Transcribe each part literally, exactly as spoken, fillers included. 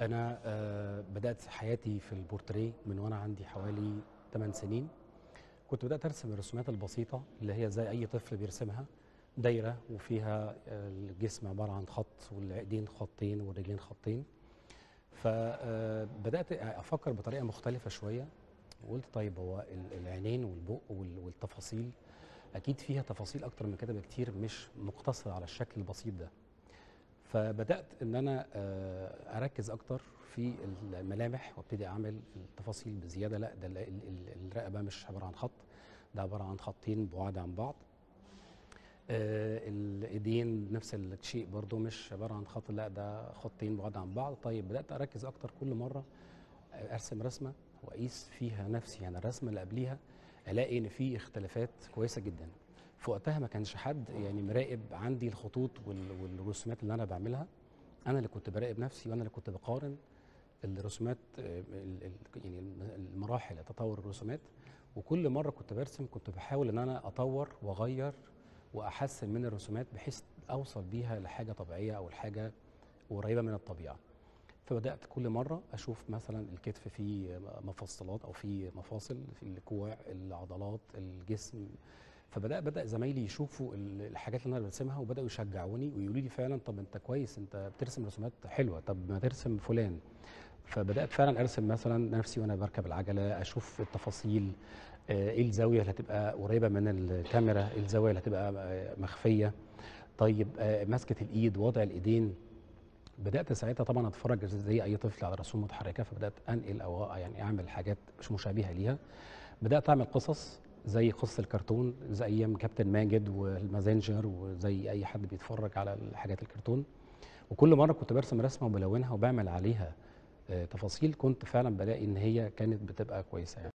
أنا آآ بدأت حياتي في البورتريه من وأنا عندي حوالي تمن سنين. كنت بدأت أرسم الرسومات البسيطة اللي هي زي أي طفل بيرسمها، دايرة وفيها الجسم عبارة عن خط والإيدين خطين والرجلين خطين. فآآ بدأت أفكر بطريقة مختلفة شوية، وقُلت طيب هو ال العينين والبُق وال والتفاصيل أكيد فيها تفاصيل أكتر من كده بكتير، مش مقتصرة على الشكل البسيط ده. فبدأت إن أنا آآ أركّز أكتر في الملامح وابتدي أعمل التفاصيل بزيادة، لأ ده ال ال ال الرقبة مش عبارة عن خط، ده عبارة عن خطين بُعاد عن بعض. آآ الإيدين نفس الشيء برضه مش عبارة عن خط، لأ ده خطين بُعاد عن بعض. طيب بدأت أركّز أكتر كل مرّة أ أرسم رسمة وأقيس فيها نفسي عن الرسمة اللي قبليها، ألاقي إن في اختلافات كويسة جدًا. في وقتها ما كانش حد يعني مراقب عندي الخطوط وال والرسومات اللي أنا باعملها، أنا اللي كنت باراقب نفسي وأنا اللي كنت باقارن الرسومات آآ ال ال يعني المراحل تطوّر الرسومات. وكل مرّة كنت بارسم كنت باحاول إن أنا أطوّر وأغيّر وأحسّن من الرسومات بحيث أوصل بيها لحاجة طبيعية أو لحاجة قريّبة من الطبيعة. فبدأت كل مرّة أشوف مثلًا الكتف فيه مفصّلات أو فيه مفاصل، في الكوع، العضلات، الجسم. فبدأ بدأ زمايلي يشوفوا ال الحاجات اللي أنا بارسمها وبدأوا يشجعوني ويقولوا لي فعلًا طَب أنت كويس، أنت بترسم رسومات حلوة، طَب ما ترسم فلان. فبدأت فعلًا أرسم مثلًا نفسي وأنا باركب العجلة، أشوف التفاصيل، آآ إيه الزاوية اللي هتبقى قريبة من الكاميرا، إيه الزاوية اللي هتبقى آآ مخفية. طيب آآ ماسكة الإيد، وضع الإيدين. بدأت ساعتها طبعًا أتفرّج زي أي طفل على رسوم متحركة، فبدأت أنقل أو يعني أعمل حاجات مش مشابهة ليها. بدأت أعمل قصص زي قصص الكرتون، زي أيام كابتن ماجد والمازنجر وزي أي حد بيتفرّج على الحاجات الكرتون. وكل مرّة كنت بارسم رسمة وبالوّنها وباعمل عليها آآ تفاصيل، كنت فعلًا بالاقي إن هي كانت بتبقى كويسة يعني.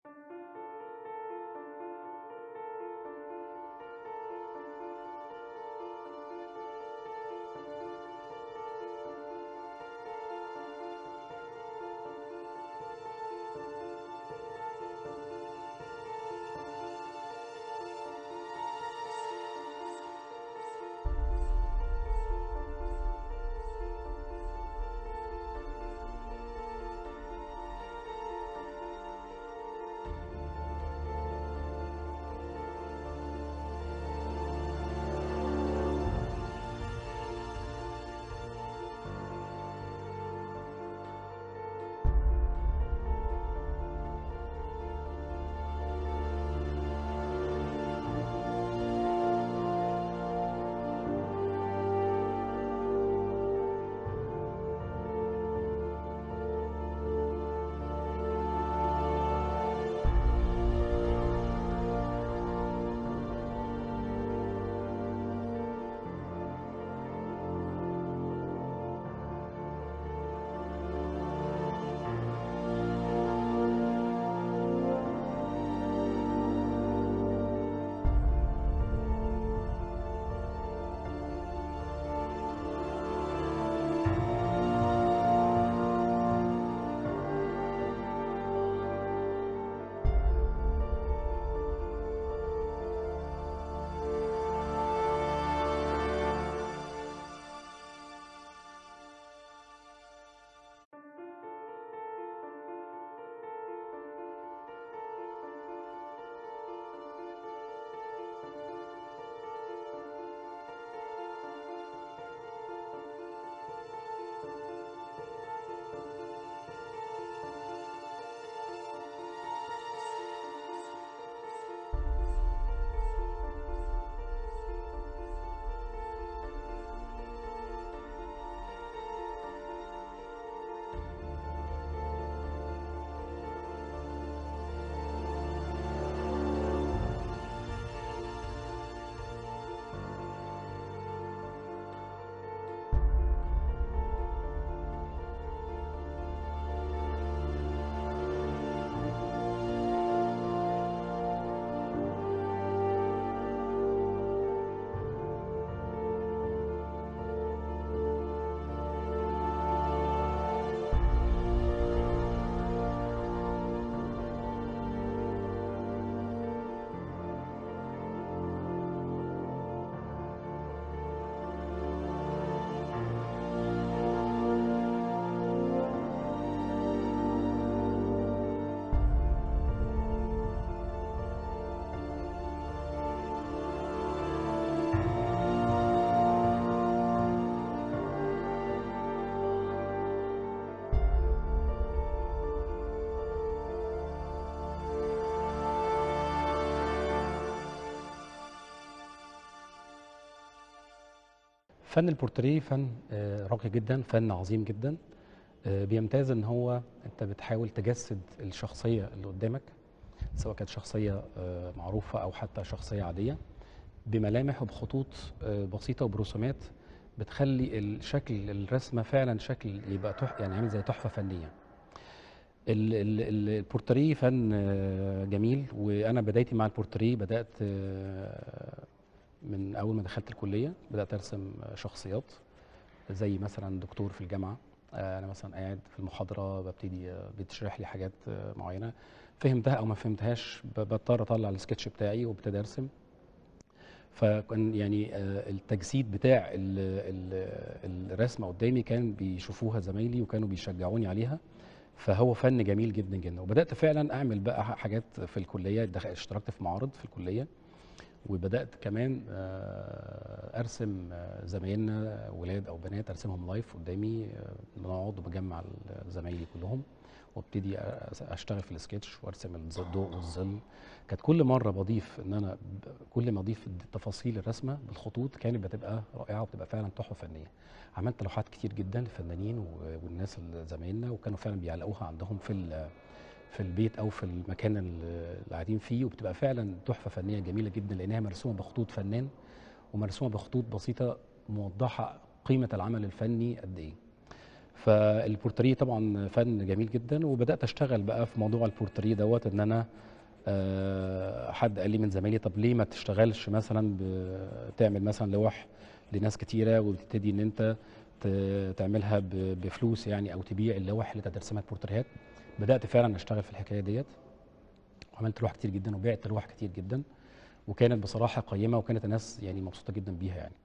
فن البورتريه فن آه، راقي جدا، فن عظيم جدا. آه، بيمتاز ان هو انت بتحاول تجسد الشخصيه اللي قدامك، سواء كانت شخصيه آه، معروفه او حتى شخصيه عاديه، بملامح وبخطوط آه، بسيطه وبرسومات بتخلي الشكل الرسمه فعلا شكل يبقى تح يعني عامل زي تحفه فنيه. ال- ال- ال- البورتريه فن آه، جميل، وانا بدايتي مع البورتريه بدات آه، من اول ما دخلت الكليه، بدات ارسم شخصيات زي مثلا دكتور في الجامعه. آه، انا مثلا قاعد في المحاضره ببتدي آه، بتشرح لي حاجات آه، معينه، فهمتها او ما فهمتهاش ب- بضطر اطلع السكتش بتاعي وابتدي ارسم. فكان يعني آه، التجسيد بتاع ال- ال- الرسمه قدامي كان بيشوفوها زمايلي وكانوا بيشجعوني عليها. فهو فن جميل جدا جدا، وبدات فعلا اعمل بقى حاجات في الكليه، دخ- اشتركت في معارض في الكليه، وبدات كمان آه، ارسم آه، زمايلنا ولاد او بنات، ارسمهم لايف قدامي، آه، بنقعد وبجمع ال- زمايلي كلهم وابتدي أ- اشتغل في السكتش وارسم الز- الضوء والظل. كانت كل مره بضيف ان انا ب- كل ما اضيف تفاصيل الرسمه بالخطوط كانت بتبقى رائعه وبتبقى فعلا تحفه فنيه. عملت لوحات كتير جدا للفنانين و- والناس اللي زمايلنا، وكانوا فعلا بيعلقوها عندهم في ال- في البيت او في المكان اللي اللي قاعدين فيه، وبتبقى فعلا تحفه فنيه جميله جدا لانها مرسومه بخطوط فنان ومرسومه بخطوط بسيطه موضحه قيمه العمل الفني قد ايه. فالبورتريه طبعا فن جميل جدا، وبدات اشتغل بقى في موضوع البورتريه دوت ان انا آه، حد قال لي من زمايلي طب ليه ما تشتغلش مثلا ب- تعمل مثلا لوح لناس كتيره، وتبتدي ان انت ت- تعملها ب- بفلوس يعني، او تبيع اللوح اللي انت ترسمها البورتريهات. بدات فعلا اشتغل في الحكايه ديت، وعملت لوح كتير جدا وبعت لوح كتير جدا، وكانت بصراحه قيمه وكانت الناس يعني مبسوطه جدا بيها يعني.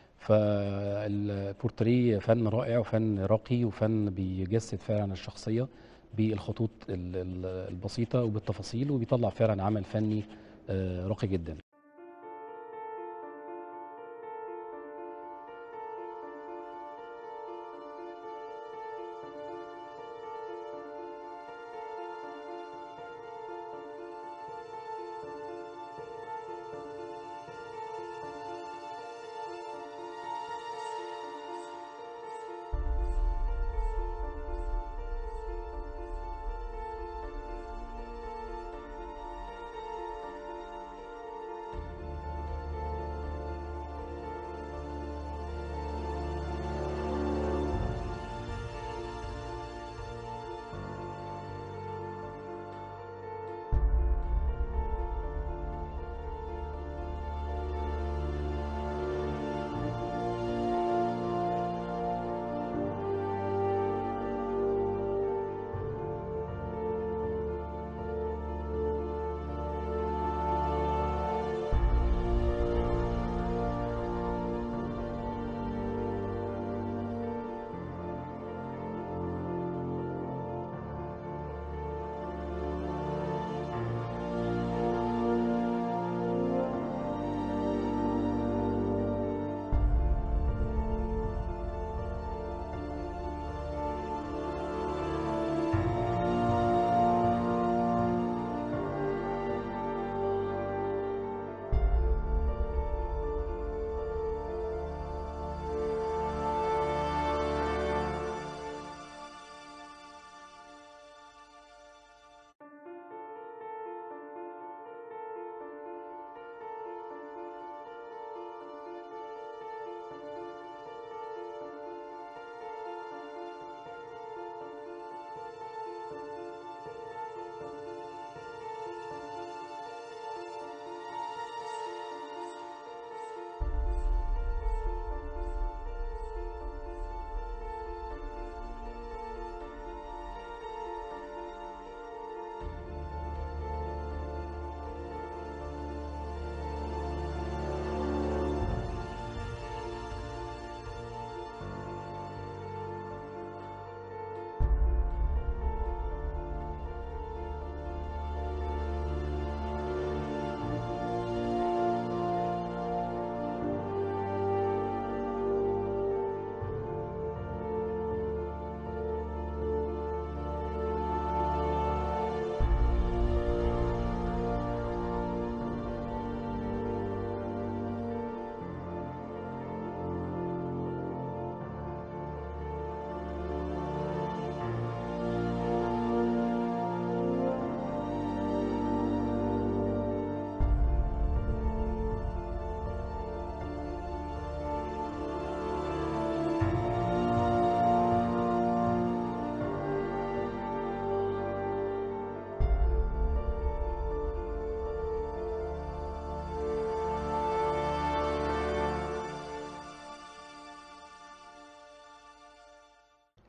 فالبورتريه فن رائع وفن راقي وفن بيجسد فعلا الشخصيه بالخطوط ال- ال- البسيطه وبالتفاصيل، وبيطلع فعلا عمل فني آه، راقي جدا.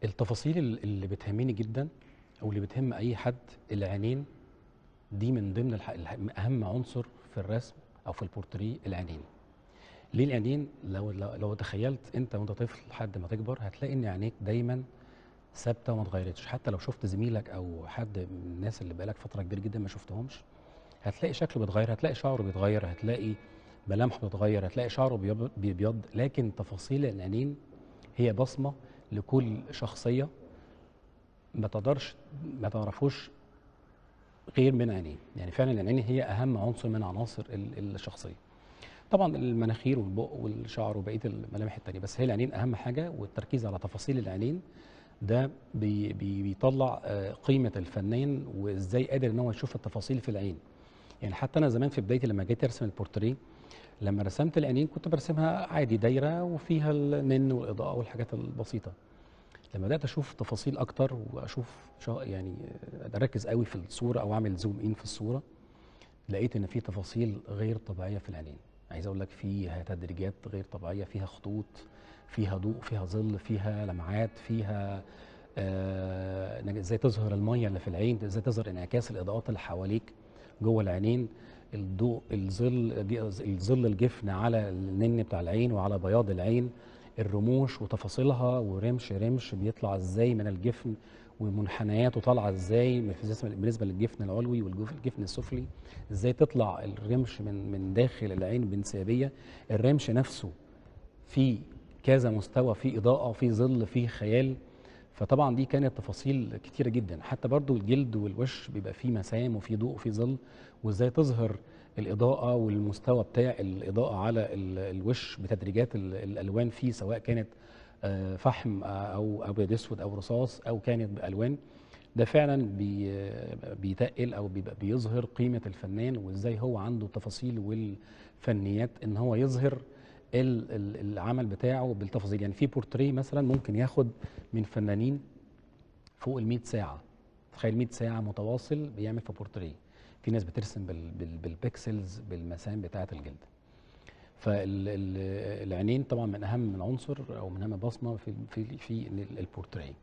التفاصيل ال- اللي بتهمني جدا او اللي بتهم اي حد، العينين دي من ضمن الح... الح- اهم عنصر في الرسم او في البورتريه. العينين ليه العينين؟ لو لو لو تخيلت انت وانت طفل لحد ما تكبر هتلاقي ان عينيك دايما ثابته وما اتغيرتش. حتى لو شفت زميلك او حد من الناس اللي بقالك فتره كبيره جدا ما شفتهمش، هتلاقي شكله بيتغير، هتلاقي شعره بيتغير، هتلاقي ملامحه بتتغير، هتلاقي شعره بيبيض بيبيض. لكن تفاصيل العينين هي بصمه لكل شخصيه، ما تقدرش ما تعرفوش غير من عينيه. يعني فعلا العينين هي اهم عنصر من عناصر ال- الشخصيه. طبعا المناخير والبق والشعر وبقيه الملامح التانيه، بس هي العينين اهم حاجه. والتركيز على تفاصيل العينين ده بي بي بيطلع آه، قيمه الفنان وازاي قادر ان هو يشوف التفاصيل في العين. يعني حتى انا زمان في بدايتي لما جيت ارسم البورتريه، لما رسمت العينين كنت برسمها عادي دايره وفيها النن والاضاءه والحاجات البسيطه. لما بدات اشوف تفاصيل اكتر واشوف شا- يعني آه، اركز قوي في الصوره او اعمل زوم ان في الصوره، لقيت ان في تفاصيل غير طبيعيه في العينين. عايز اقول لك فيها تدريجات غير طبيعيه، فيها خطوط، فيها ضوء، فيها ظل، فيها لمعات، فيها آه، إنك ازاي تظهر الميه اللي في العين، ازاي تظهر انعكاس الاضاءات اللي حواليك جوه العينين، الضوء، الظل، الظل الجفن على النن بتاع العين وعلى بياض العين، الرموش وتفاصيلها، ورمش رمش بيطلع ازاي من الجفن، ومنحنياته طالعه ازاي بالنسبه للجفن العلوي والجفن السفلي، ازاي تطلع الرمش من من داخل العين بانسيابيه. الرمش نفسه في كذا مستوى، في اضاءه، في ظل، في خيال. فطبعا دي كانت تفاصيل كتيره جدا. حتى برضو الجلد والوش بيبقى فيه مسام وفيه ضوء وفيه ظل، وازاي تظهر الاضاءه والمستوى بتاع الاضاءه على ال- الوش بتدريجات ال- الالوان فيه، سواء كانت آه، فحم آه، او ابيض اسود او رصاص او كانت بالوان. ده فعلا بي بيتقل او بيبقى بيظهر قيمه الفنان وازاي هو عنده التفاصيل والفنيات ان هو يظهر ال- ال- العمل بتاعه بالتفاصيل. يعني في بورتريه مثلا ممكن ياخد من فنانين فوق ال مية ساعه. تخيل مية ساعه متواصل بيعمل في بورتريه. في ناس بترسم بال بال بالبيكسلز بالمسام بتاعه الجلد. فالعينين طبعا من اهم العنصر او من اهم بصمه في في في البورتريه.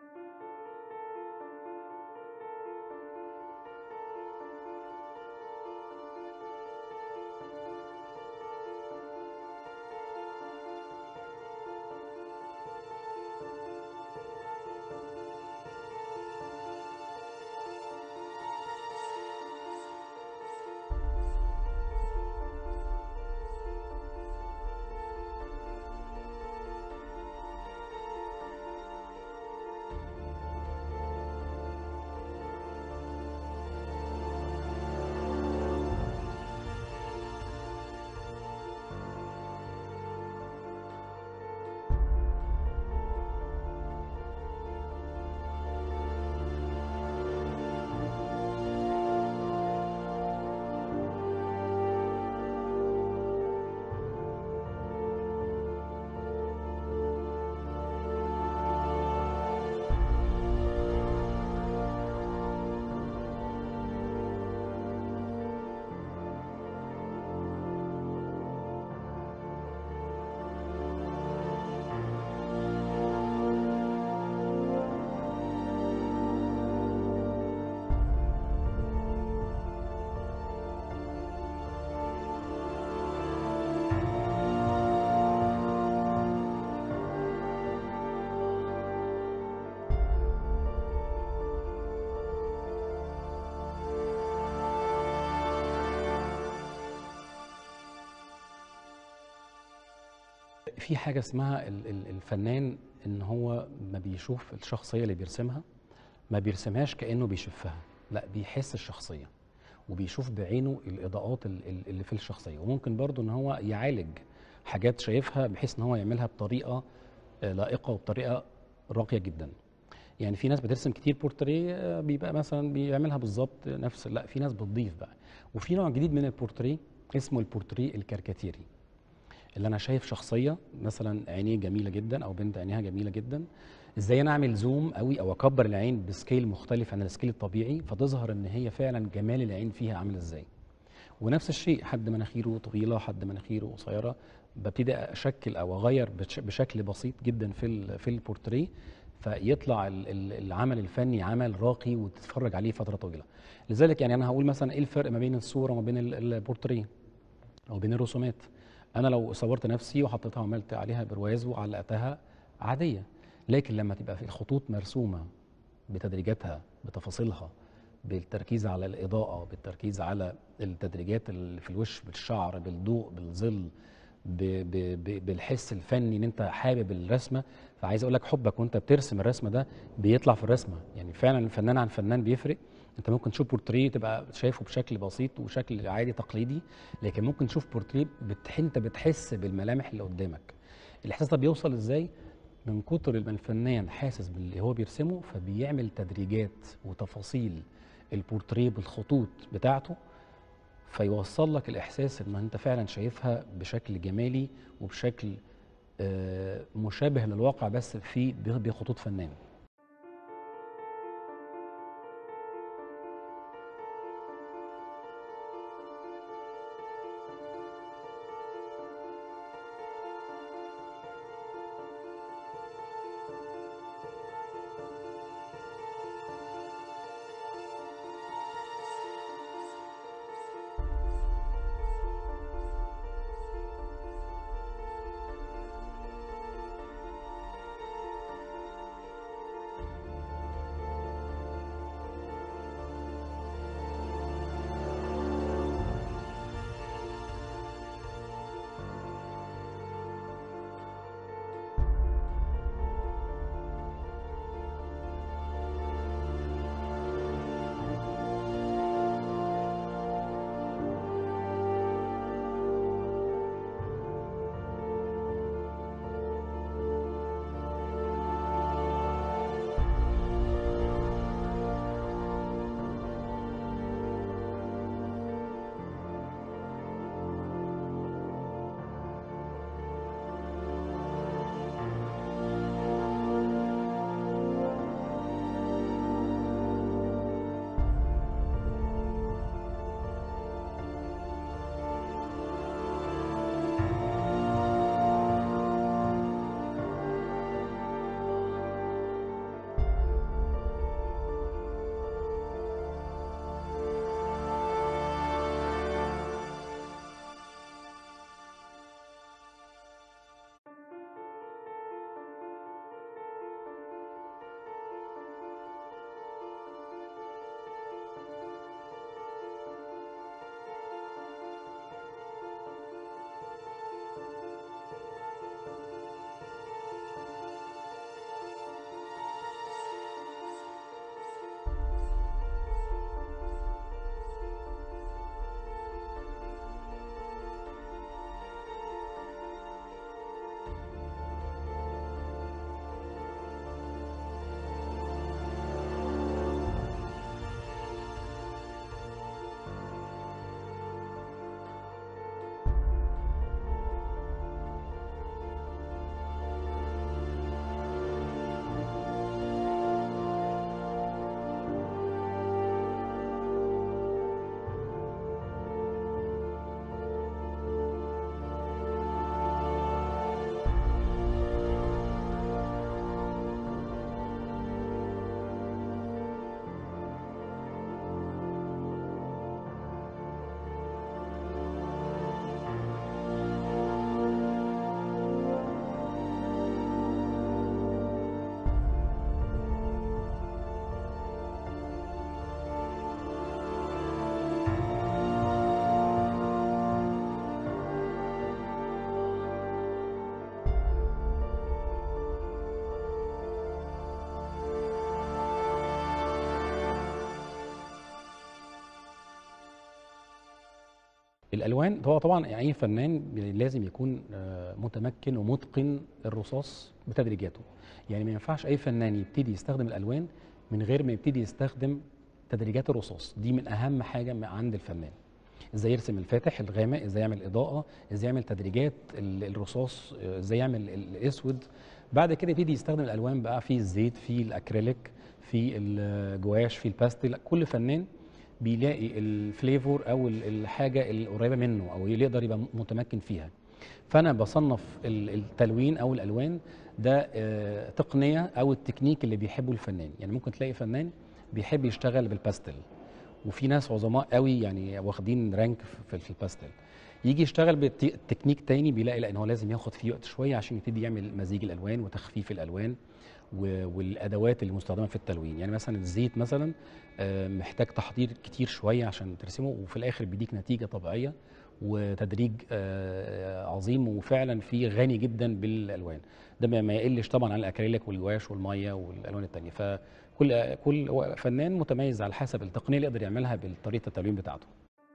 في حاجة اسمها ال- ال- الفنان ان هو ما بيشوف الشخصية اللي بيرسمها، ما بيرسمهاش كأنه بيشوفها، لا بيحس الشخصية وبيشوف بعينه الإضاءات ال- ال- اللي في الشخصية. وممكن برضو ان هو يعالج حاجات شايفها بحيث ان هو يعملها بطريقة آه، لائقة وبطريقة راقية جدا. يعني في ناس بترسم كتير بورتريه آه، بيبقى مثلا بيعملها بالظبط نفس، لا في ناس بتضيف بقى. وفي نوع جديد من البورتريه اسمه البورتريه الكاريكاتيري، اللي انا شايف شخصيه مثلا عينيه جميله جدا او بنت عينيها جميله جدا، ازاي انا اعمل زوم قوي او اكبر العين بسكيل مختلف عن السكيل الطبيعي فتظهر ان هي فعلا جمال العين فيها عامل ازاي. ونفس الشيء حد مناخيره طويله، حد مناخيره قصيره، ببتدي اشكل او اغير بش- بشكل بسيط جدا في ال- في البورتريه فيطلع ال- ال- العمل الفني عمل راقي وتتفرج عليه فتره طويله. لذلك يعني انا هقول مثلا ايه الفرق ما بين الصوره وما بين ال- البورتريه او بين الرسومات. انا لو صورت نفسي وحطيتها وعملت عليها برواز وعلقتها عاديه، لكن لما تبقى في الخطوط مرسومه بتدريجاتها بتفاصيلها، بالتركيز على الاضاءه، بالتركيز على التدريجات اللي في الوش، بالشعر، بالضوء، بالظل، ب ب ب بالحس الفني ان انت حابب الرسمه. فعايز اقول لك حبك وانت بترسم الرسمه ده بيطلع في الرسمه. يعني فعلا الفنان عن فنان بيفرق. انت ممكن تشوف بورتريه تبقى شايفه بشكل بسيط وشكل عادي تقليدي، لكن ممكن تشوف بورتريه بتح... انت بتحس بالملامح اللي قدامك. الاحساس ده بيوصل ازاي؟ من كتر ما الفنان حاسس باللي هو بيرسمه، فبيعمل تدريجات وتفاصيل البورتريه بالخطوط بتاعته، فيوصل لك الإحساس إن أنت فعلا شايفها بشكل جمالي وبشكل آه، مشابه للواقع، بس في بخطوط فنان. الالوان هو طبعا يعني اي فنان لازم يكون آه، متمكن ومتقن الرصاص بتدريجاته. يعني ما ينفعش اي فنان يبتدي يستخدم الالوان من غير ما يبتدي يستخدم تدريجات الرصاص. دي من اهم حاجه عند الفنان. ازاي يرسم الفاتح الغامق، ازاي يعمل اضاءه، ازاي يعمل تدريجات ال- الرصاص، آه، ازاي يعمل ال- الاسود. بعد كده يبتدي يستخدم الالوان بقى، في الزيت، في الاكريليك، في الجواش، في الباستل. كل فنان بيلاقي الفليفور او ال- الحاجه القريبه منه او اللي يقدر يبقى متمكن فيها. فانا بصنف ال- التلوين او الالوان ده آه، تقنيه او التكنيك اللي بيحبه الفنان. يعني ممكن تلاقي فنان بيحب يشتغل بالباستل، وفي ناس عظماء قوي يعني واخدين رانك في في الباستل، يجي يشتغل بتكنيك تاني بيلاقي لا ان هو لازم ياخد فيه وقت شويه عشان يبتدي يعمل مزيج الالوان وتخفيف الالوان و- والادوات اللي مستخدمه في التلوين. يعني مثلا الزيت مثلا آه، محتاج تحضير كتير شويه عشان ترسمه، وفي الاخر بيديك نتيجه طبيعيه وتدريج آه، عظيم، وفعلا فيه غني جدا بالالوان. ده ما ما يقلش طبعا عن الاكريليك والجواش والميه والالوان التانيه. فكل كل فنان متميز على حسب التقنيه اللي يقدر يعملها بطريقه التلوين بتاعته.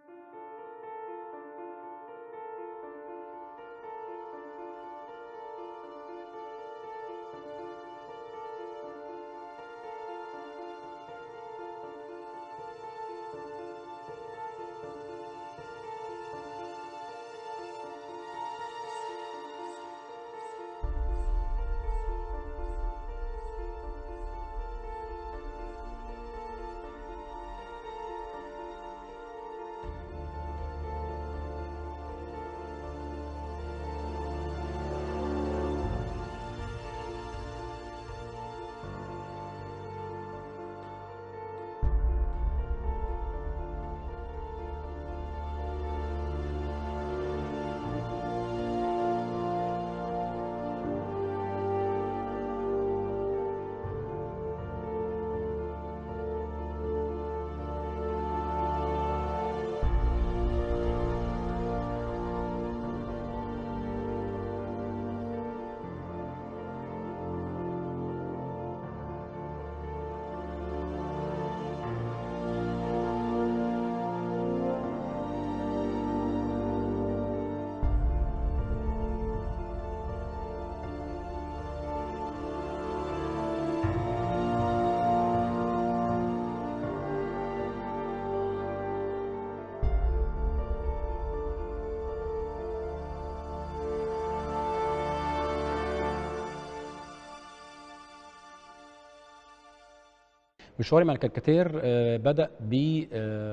مشواري مع الكاريكاتير آه، بدأ ب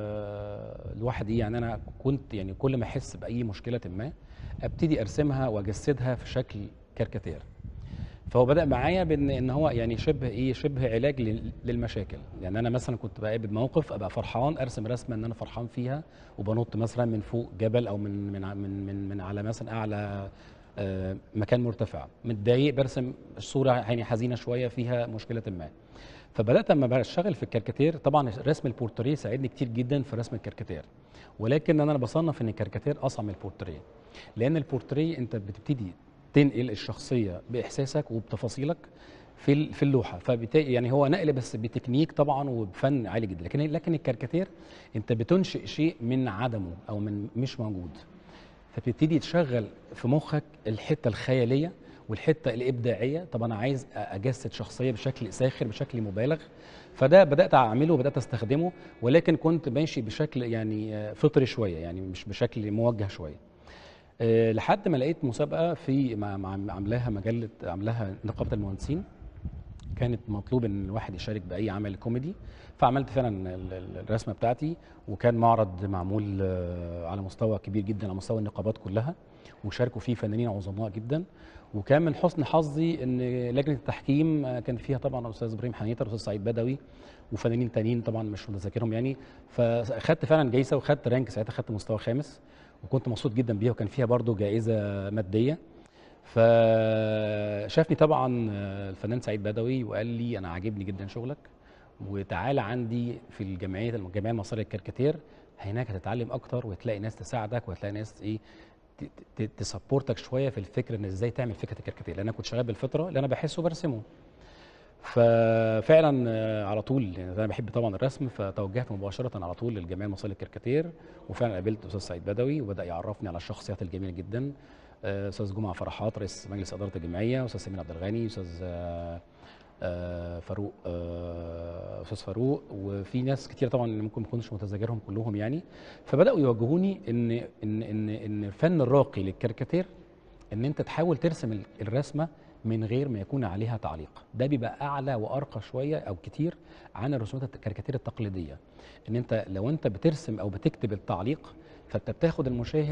آه، لوحدي. يعني انا كنت يعني كل ما احس باي مشكله ما ابتدي ارسمها واجسدها في شكل كاريكاتير. فهو بدأ معايا بان ان هو يعني شبه ايه شبه علاج لل- للمشاكل. يعني انا مثلا كنت بقابل موقف ابقى فرحان ارسم رسمه ان انا فرحان فيها وبنط مثلا من فوق جبل او من من ع- من من, من على مثلا اعلى آه، مكان مرتفع. متضايق برسم الصوره يعني حزينه شويه فيها مشكله ما. فبدات اما بشتغل في الكاريكاتير، طبعا رسم البورتريه ساعدني كتير جدا في رسم الكاريكاتير، ولكن انا بصنف ان الكاريكاتير اصعب من البورتريه. لان البورتريه انت بتبتدي تنقل الشخصيه باحساسك وبتفاصيلك في ال- في اللوحه، فبالتالي يعني هو نقل بس بتكنيك طبعا وبفن عالي جدا. لكن لكن الكاريكاتير انت بتنشئ شيء من عدمه او من مش موجود، فبتبتدي تشغل في مخك الحته الخياليه والحته الابداعيه. طب انا عايز اجسد شخصيه بشكل ساخر بشكل مبالغ، فده بدات اعمله وبدات استخدمه، ولكن كنت ماشي بشكل يعني آه، فطري شويه، يعني مش بشكل موجه شويه. آه، لحد ما لقيت مسابقه في مع- مع- عاملاها مجله، عاملاها نقابه المهندسين، كانت مطلوب ان الواحد يشارك باي عمل كوميدي. فعملت فعلا ال- ال- الرسمه بتاعتي، وكان معرض معمول آه، على مستوى كبير جدا على مستوى النقابات كلها، وشاركوا فيه فنانين عظماء جدا. وكان من حسن حظي ان لجنه التحكيم آه، كان فيها طبعا الاستاذ ابراهيم حنيطه والاستاذ سعيد بدوي وفنانين تانيين طبعا مش متذكرهم يعني. فاخدت فعلا جايزه وخدت رانك، ساعتها خدت مستوى خامس، وكنت مبسوط جدا بيها، وكان فيها برضو جائزه ماديه. فشافني طبعا الفنان سعيد بدوي وقال لي انا عاجبني جدا شغلك، وتعالى عندي في الجمعيه الجمعيه المصريه للكاريكاتير، هناك هتتعلم اكتر وهتلاقي ناس تساعدك وهتلاقي ناس ايه ت- ت- تسبورتك شويه في الفكر ان ازاي تعمل فكره الكاريكاتير، لان انا كنت شغال بالفطره اللي انا بحسه برسمه. ففعلا آه، على طول يعني انا بحب طبعا الرسم، فتوجهت مباشره على طول للجمعيه المصريه للكاريكاتير، وفعلا قابلت استاذ سعيد بدوي وبدا يعرفني على الشخصيات الجميله جدا. آه، استاذ جمعه فرحات رئيس مجلس اداره الجمعيه، استاذ سمير عبد الغني، استاذ آه، آه، فاروق آه، استاذ فاروق، وفي ناس كتير طبعا ممكن ما اكونش متذكرهم كلهم يعني. فبداوا يوجهوني ان ان ان ان الفن الراقي للكاريكاتير ان انت تحاول ترسم ال- الرسمه من غير ما يكون عليها تعليق. ده بيبقى اعلى وارقى شويه او كتير عن الرسومات الكاريكاتير التقليديه. ان انت لو انت بترسم او بتكتب التعليق، فانت بتاخد المشاهد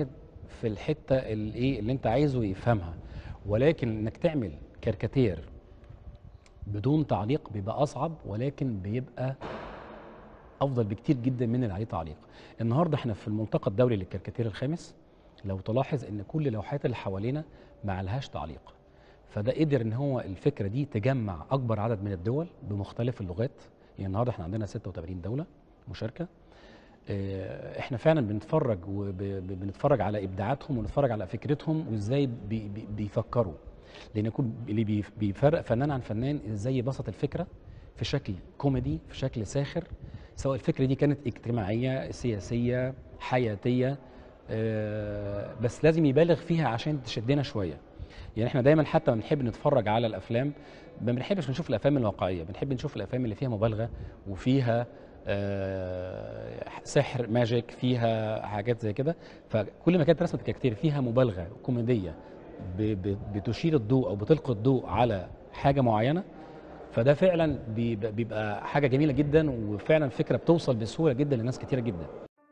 في الحته الايه اللي انت عايزه يفهمها، ولكن انك تعمل كاريكاتير بدون تعليق بيبقى اصعب، ولكن بيبقى افضل بكتير جدا من اللي عليه تعليق. النهارده احنا في الملتقى الدولي للكاريكاتير الخامس، لو تلاحظ ان كل اللوحات اللي حوالينا ما عليهاش تعليق، فده قدر ان هو الفكره دي تجمع اكبر عدد من الدول بمختلف اللغات. يعني النهارده احنا عندنا ستة وثمانين دوله مشاركه. اه، احنا فعلا بنتفرج وبنتفرج على ابداعاتهم ونتفرج على فكرتهم وازاي بي بي بيفكروا، لان يكون اللي بي- بيفرق فنان عن فنان ازاي يبسط الفكره في شكل كوميدي، في شكل ساخر، سواء الفكره دي كانت اجتماعيه سياسيه حياتيه، آه، بس لازم يبالغ فيها عشان تشدنا شويه. يعني احنا دايما حتى لما بنحب نتفرج على الافلام ما بنحبش نشوف الافلام الواقعيه، بنحب نشوف الافلام اللي فيها مبالغه وفيها آه، سحر ماجيك، فيها حاجات زي كده. فكل ما كانت رسمه الكاركتير فيها مبالغه كوميديه ب- ب- بتشير الضوء او بتلقي الضوء على حاجه معينه، فده فعلا بيبقى بيبقى حاجه جميله جدا، وفعلا فكره بتوصل بسهوله جدا لناس كتيره جدا.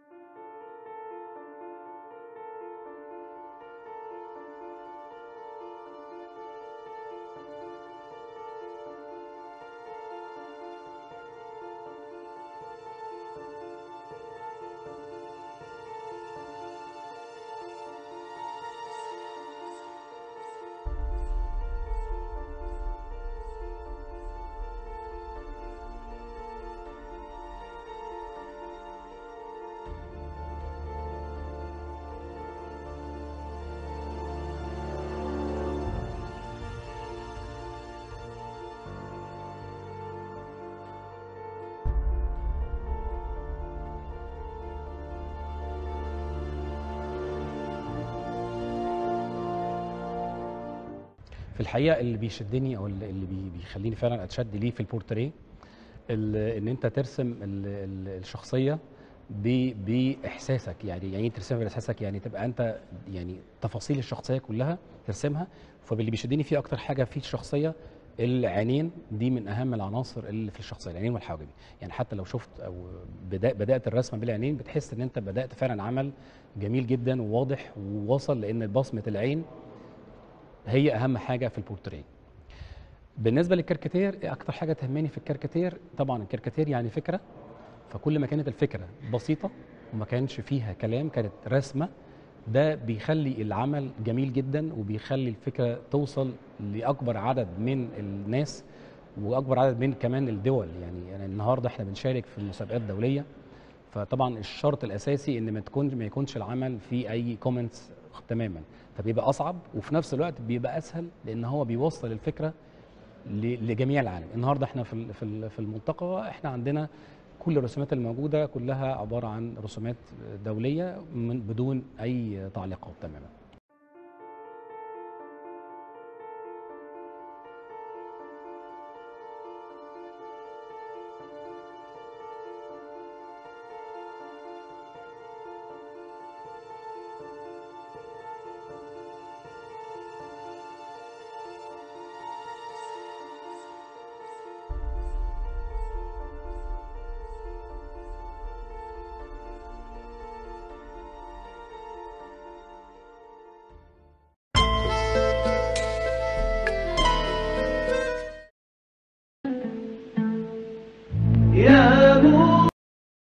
في الحقيقه اللي بيشدني او اللي اللي بي- بيخليني فعلا اتشد ليه في البورتريه، ال- ان انت ترسم ال- ال- الشخصيه ب- باحساسك. يعني يعني إيه ترسمها باحساسك؟ يعني تبقى انت يعني تفاصيل الشخصيه كلها ترسمها. فاللي بيشدني فيه اكتر حاجه في الشخصيه العينين، دي من اهم العناصر اللي في الشخصيه، العينين والحواجب. يعني حتى لو شفت او بدا بدات الرسمه بالعينين بتحس ان انت بدات فعلا عمل جميل جدا وواضح ووصل، لان بصمه العين هي اهم حاجه في البورتريه. بالنسبه للكاريكاتير، اكتر حاجه تهمني في الكاريكاتير طبعا الكاريكاتير يعني فكره، فكل ما كانت الفكره بسيطه وما كانش فيها كلام، كانت رسمه، ده بيخلي العمل جميل جدا وبيخلي الفكره توصل لاكبر عدد من الناس واكبر عدد من كمان الدول. يعني, يعني النهارده احنا بنشارك في مسابقات دوليه، فطبعا الشرط الاساسي ان ما تكون ما يكونش العمل فيه اي كومنتس تماما، فبيبقى اصعب وفي نفس الوقت بيبقى اسهل لان هو بيوصل الفكره ل- لجميع العالم. النهارده احنا في ال- في ال- في الملتقى احنا عندنا كل الرسومات الموجوده كلها عباره عن رسومات دوليه من بدون اي تعليقات تماما.